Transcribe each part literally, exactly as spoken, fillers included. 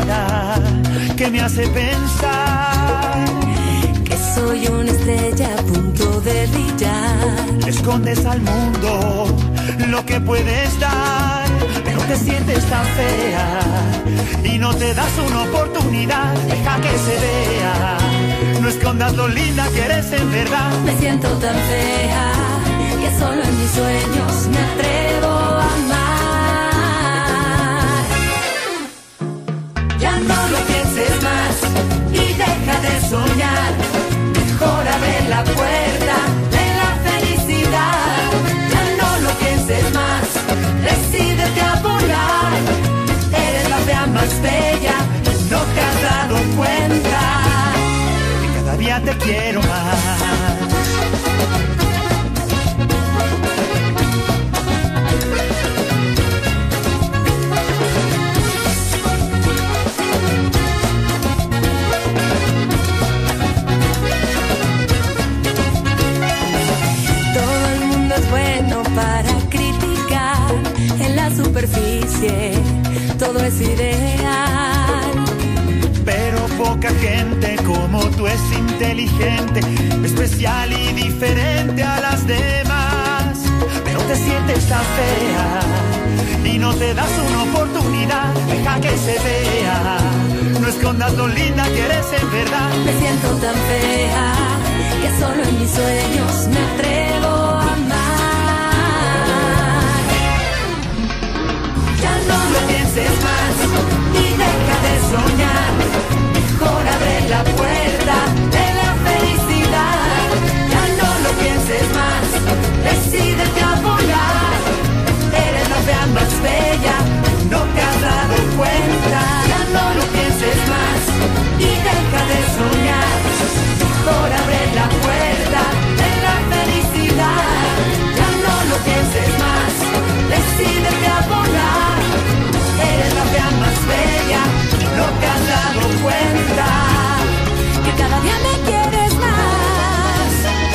mirada que me hace pensar que soy una estrella a punto de brillar. Escondes al mundo lo que puedes dar, pero te sientes tan fea y no te das una oportunidad. Deja que se vea, no escondas lo linda que eres en verdad. Me siento tan fea que solo en mis sueños me atrevo a amar. Ya no lo pienses más y deja de soñar. Mejor abre la puerta de la felicidad. Ya no lo pienses más, decídete a volar. Eres la fea más bella, no te has dado cuenta que cada día te quiero más. Superficie, todo es ideal, pero poca gente como tú es inteligente, especial y diferente a las demás. Pero te sientes tan fea y no te das una oportunidad. Deja que se vea, no escondas lo linda que eres en verdad. Me siento tan fea que solo en mis sueños me atrevo a amar. No lo pienses más y deja de soñar. Mejor abre la puerta de la felicidad. Ya no lo pienses más, decídete a volar. Eres la fea más bella, no te has dado cuenta. Ya no lo pienses más y deja de soñar. Mejor abre la puerta de la felicidad. Ya no lo pienses más, decídete a volar. Eres la fea más bella, no te has dado cuenta que cada día me quieres más.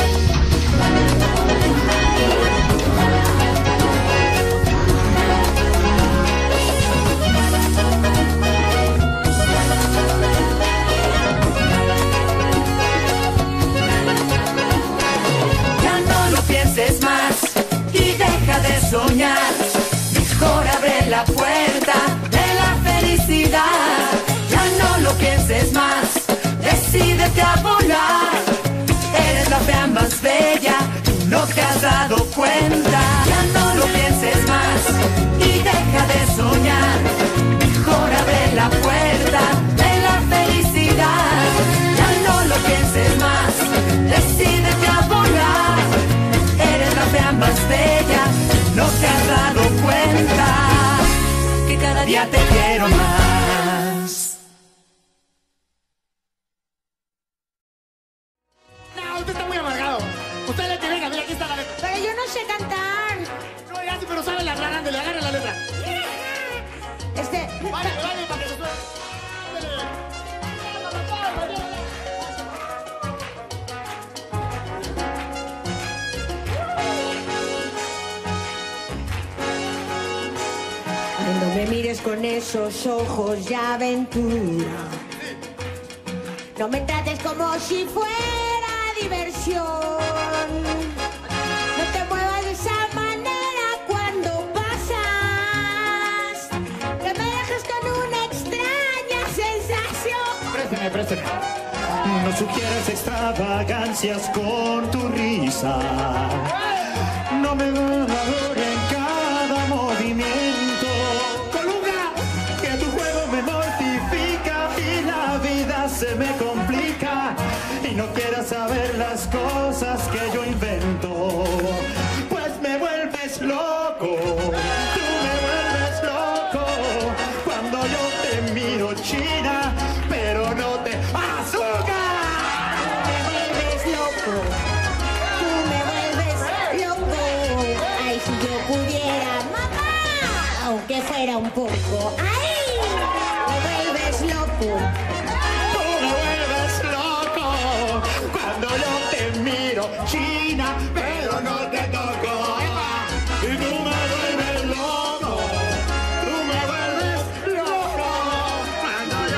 Ya no lo pienses más y deja de soñar. Mejor abre la puerta de la felicidad. Ya no lo pienses más, decídete a volar. Eres la fea más bella, no te has dado cuenta. Ya no lo pienses más y deja de soñar. Mejor abre la puerta de la felicidad. Ya no lo pienses más, decídete a volar. Eres la fea más bella, no te has dado cuenta que cada día te quiero más. No, usted está muy amargado. Usted le tiene que ver, aquí está la letra. Pero yo no sé cantar. No, ya sí, pero sabe la rara, ándale, agarre la letra. Este... Vale, vale, para que se suene. No me mires con esos ojos de aventura. No me trates como si fuera diversión. No te muevas de esa manera cuando pasas. Que me dejas con una extraña sensación. Préstame, préstame. No sugieras extravagancias con tu risa. No me valore en cada movimiento. Colunga, que tu juego me mortifica y la vida se me complica. Y no quieras saber las cosas que yo invento. Pues me vuelves loco. Tú me vuelves loco. Cuando yo te miro, China, pero no te azúcar. Me vuelves loco. Tú me vuelves loco. Ay, si yo pudiera, mamá, aunque fuera un poco. Ay, me vuelves loco. Tú me vuelves loco. Cuando yo te miro, China, pero no te toco. Y tú me vuelves loco. Tú me vuelves loco. Cuando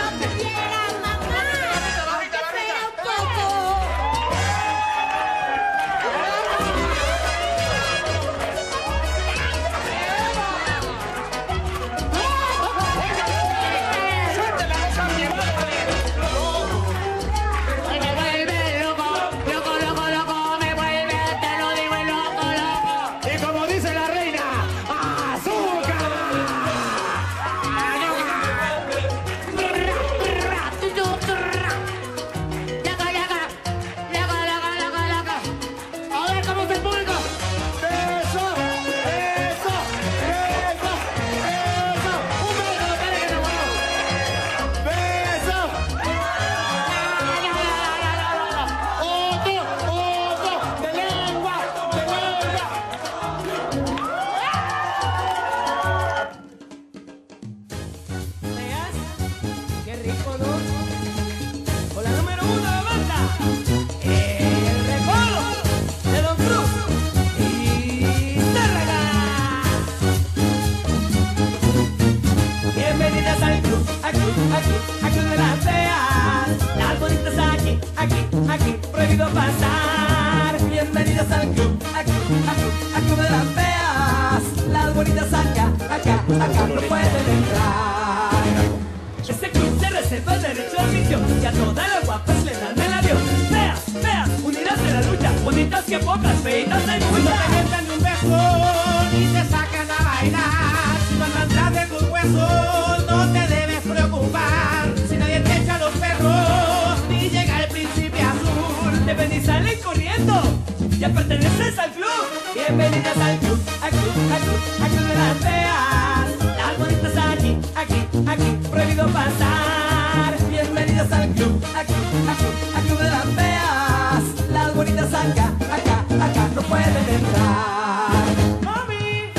rico, ¿no? Con la número uno de la banda, el recodo de Don Cruz y Tárraga. Bienvenidas al club, al club, al club, al club de las feas. Las bonitas aquí, aquí, aquí, prohibido pasar. Bienvenidas al club, al club, al club, al club de las feas. Las bonitas acá, acá, acá no pueden entrar. Este club se reserva el derecho de admisión y a todas las guapas le dan el avión. Feas, feas, unidas en la lucha, bonitas que pocas, feitas hay muchas. No te metan un beso ni te sacan a bailar. Si no andan tras de tus huesos, no te debes preocupar. Si nadie te echa los perros, ni llega el príncipe azul. Te ven y salen corriendo, ya perteneces al club. Bienvenidas al club, al club, al club, al club de las feas. Las bonitas aquí, aquí, aquí, prohibido pasar. Bienvenidas al club, al club, al club, al club de las feas. Las bonitas acá, acá, acá no pueden entrar. ¡Mami!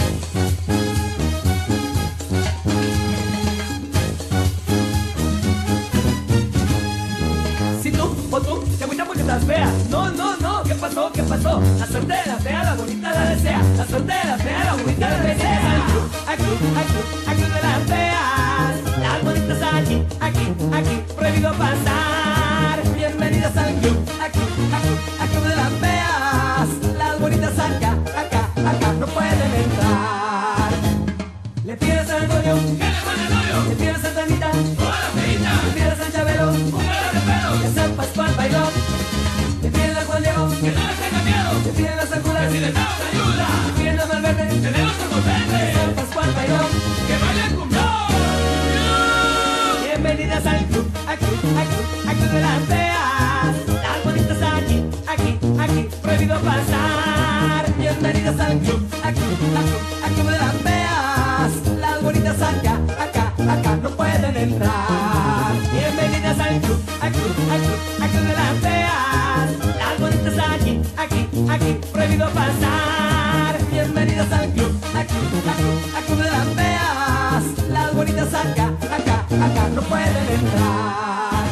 Si tú o tú te agüitas porque estás fea. No, no, no, ¿qué pasó? ¿Qué pasó? La suerte de la fea, la bonita la desea. La suerte de la fea, la bonita la desea. Al club, al club, al club, al club de las feas. Las bonitas aquí, aquí, aquí, prohibido pasar. Bienvenidas al club, al club, al club, al club de las feas. Las bonitas acá, acá, acá no pueden entrar. Le pides al Antonio, ¿Qué le pone el novio? le pides a Tanita, ¡Toda la feita! le pides al Chabelo, ¡Un pelo de pelo! que San Pascual bailó. Le piden a Juan Diego, ¡Que no les tenga miedo! le piden a San Judas, ¡Que si les damos ayuda! le piden a Malverde, ¡Tenemos el potente! San Pascual bailó. ¡Que baile el cumbión! Bienvenidas al club, al club, al club, al club de las feas. Las bonitas aquí, aquí, aquí, prohibido pasar. Bienvenidas al club, al club, al club, al club de las feas. Las bonitas acá, acá, acá no pueden entrar. Bienvenidas al club, al club, al club, al club de las feas. Las bonitas aquí, aquí, aquí, prohibido pasar. Bienvenidas al club, al club, al club, al club de las feas. Las bonitas acá, acá, acá no pueden entrar.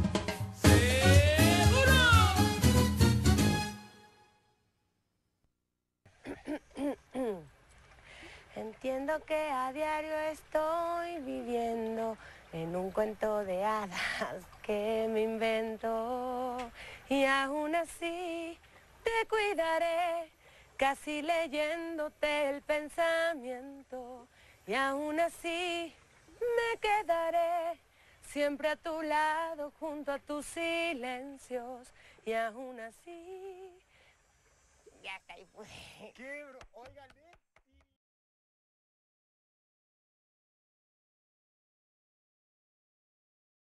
Entiendo que a diario estoy viviendo en un cuento de hadas que me invento. Y aún así te cuidaré, casi leyéndote el pensamiento. Y aún así me quedaré siempre a tu lado, junto a tus silencios. Y aún así... Ya caí, pues. ¿Qué, bro? Oigan, ¿eh?